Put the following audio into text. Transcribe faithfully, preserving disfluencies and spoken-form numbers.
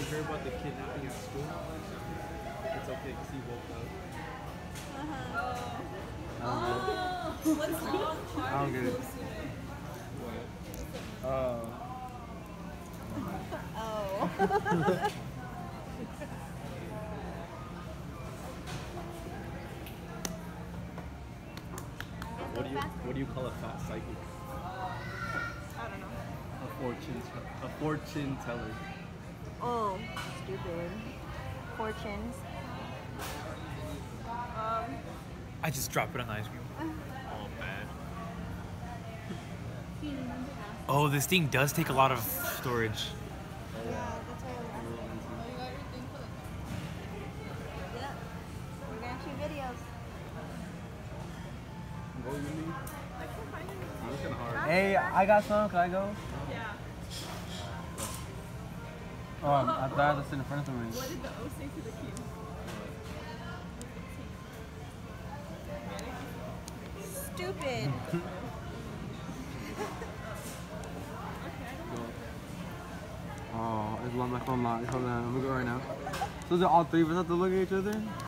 heard about the kidnapping at school? It's okay because he woke up. Uh-huh. I don't get it. What's wrong? I don't get it. What? Oh. Oh. What do you what do you call a fat psychic? I don't know. A fortune a fortune teller. Oh, stupid. Fortunes. Um. I just dropped it on the ice cream. Oh man. Oh, this thing does take a lot of storage. Yeah, that's why I was Yeah. We're gonna shoot videos. Go with me. I'm looking hard. Hey, I got some. Can I go? Yeah. Oh, I thought I was sitting in front of somebody. What did the O say to the Q? Stupid. Oh, it's on my phone locked. Hold on, I'm gonna go right now. So, is it all three of us have to look at each other?